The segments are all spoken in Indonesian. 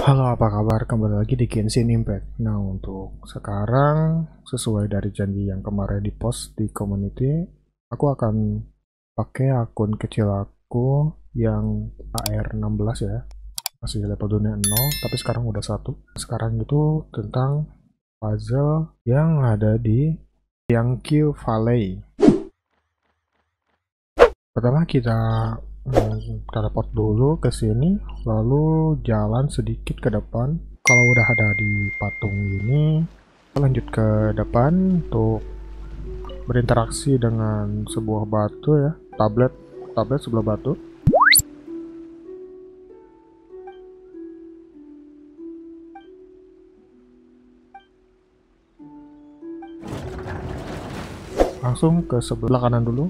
Halo, apa kabar? Kembali lagi di Genshin Impact. Nah, untuk sekarang, sesuai dari janji yang kemarin di post di community, aku akan pakai akun kecil aku yang AR16 ya. Masih level dunia 0, tapi sekarang udah 1. Sekarang itu tentang puzzle yang ada di Yangqiu Valley. Pertama kita teleport dulu ke sini, lalu jalan sedikit ke depan. Kalau udah ada di patung ini, kita lanjut ke depan untuk berinteraksi dengan sebuah batu ya, tablet sebelah batu. Langsung ke sebelah kanan dulu.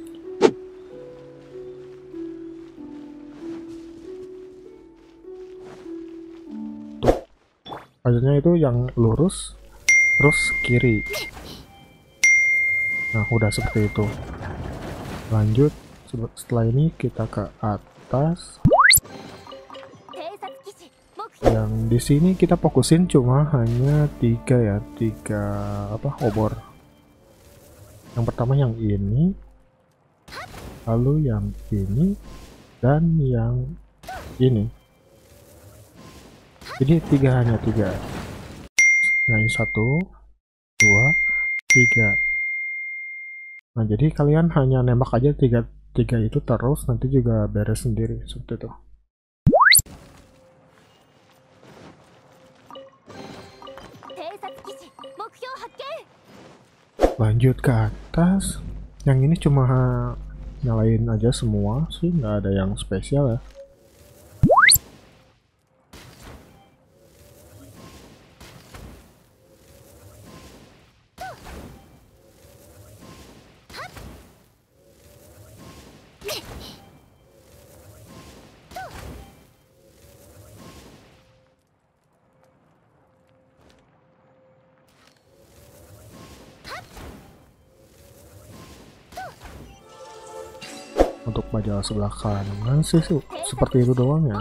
Akhirnya itu yang lurus, terus kiri. Nah, udah seperti itu. Lanjut, setelah ini kita ke atas. Yang di sini kita fokusin cuma hanya 3 ya, 3 obor. Yang pertama yang ini, lalu yang ini, dan yang ini. Jadi hanya tiga. Nah, ini 1, 2, 3. Nah, jadi kalian hanya nembak aja tiga itu terus, nanti juga beres sendiri seperti itu. Lanjut ke atas. Yang ini cuma nyalain aja semua sih, nggak ada yang spesial ya. Untuk majalah sebelah kanan sih seperti itu doang ya.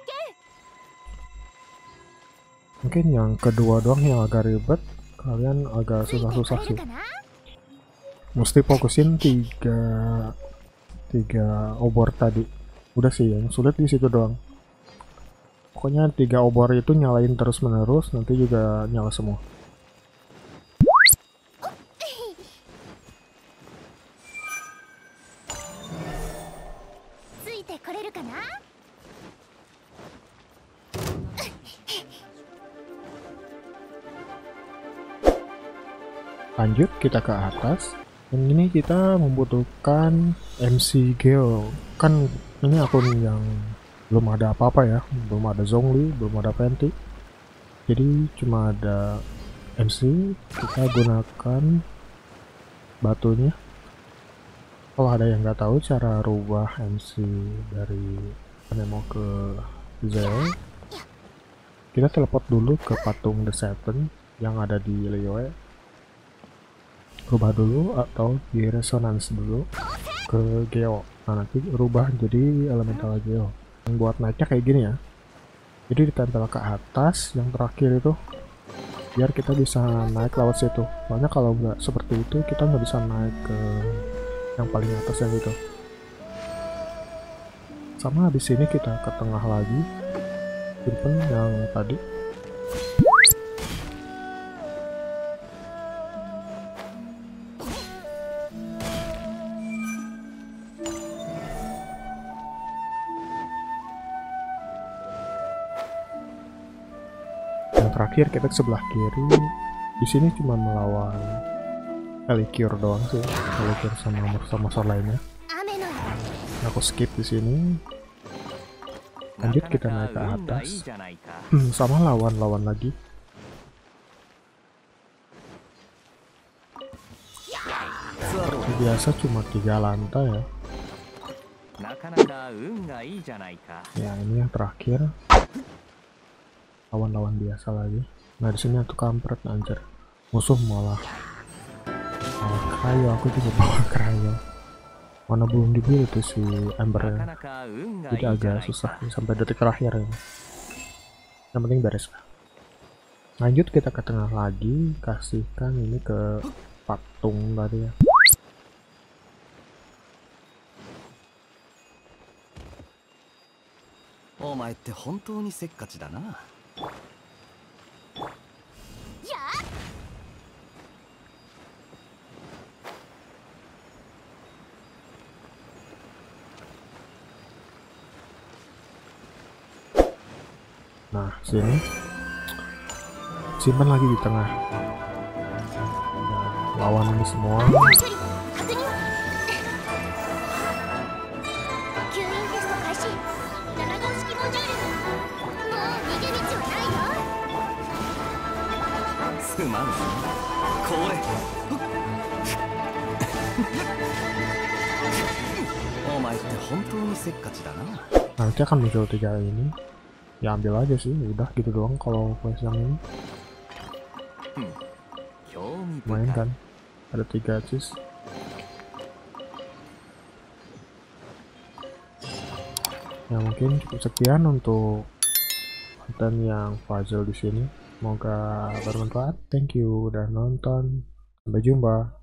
Mungkin yang kedua doang yang agak ribet, kalian agak susah-susah sih. Mesti fokusin tiga obor tadi. Udah sih, yang sulit di situ doang. Pokoknya 3 obor itu nyalain terus menerus, nanti juga nyala semua. Lanjut kita ke atas. Dan ini kita membutuhkan MC Geo. Kan ini akun yang belum ada apa-apa ya, belum ada Zhongli, belum ada Fenty. Jadi cuma ada MC, kita gunakan batunya. Kalau ada yang nggak tahu cara rubah MC dari Nemo ke Zeo, kita teleport dulu ke patung The Seven yang ada di Liyue. Rubah dulu atau di resonance dulu ke Geo. Nah, nanti rubah jadi elemental Geo. Yang buat naiknya kayak gini ya. Jadi ditempel ke atas yang terakhir itu, biar kita bisa naik lewat situ. Soalnya kalau nggak seperti itu kita nggak bisa naik ke yang paling atas yang itu. Sama habis ini kita ke tengah lagi, simpen yang tadi. Terakhir kita ke sebelah kiri. Di sini cuma melawan Elikir doang sih, Elikir sama musuh lainnya. Aku skip di sini. Lanjut kita naik ke atas. Sama lawan lagi. Seperti biasa cuma 3 lantai ya. Ya, ini yang terakhir. Lawan biasa lagi. Nah, di sini aku kampret anjir. Musuh malah Krayo, aku juga bawa Krayo. Mana belum dibeli tuh si Embernya. Jadi agak susah sampai detik terakhir ini. yang penting beres lah. Lanjut kita ke tengah lagi, kasihkan ini ke patung tadi ya. Nah, sini simpan lagi di tengah. Nah, lawan ini semua. Nanti akan muncul 3 ini. Ya ambil aja sih, udah gitu doang kalau quest yang ini. Main kan, ada 3 cheese. Ya mungkin cukup sekian untuk konten yang puzzle di sini. Semoga bermanfaat. Thank you udah nonton. Sampai jumpa.